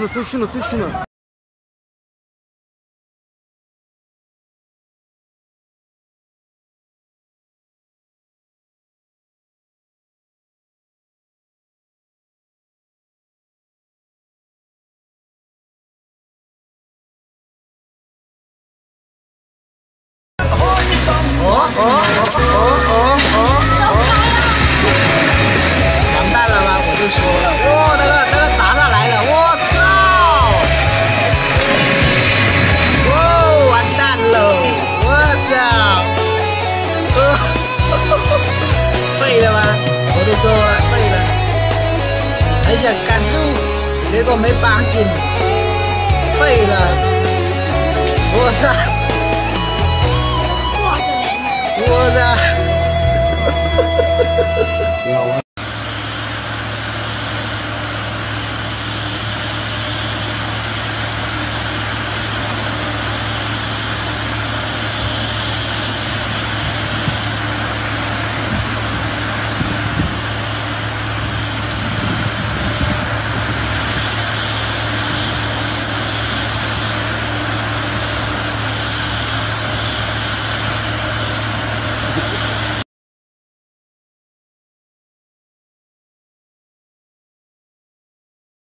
了，走行了，走行了。 完蛋了吧？我就说了，哇，那个达达来了，我操！哦，完蛋了，我操！废了吗？我都说了，废了。还想赶住，结果没绑紧，废了！我操！我操！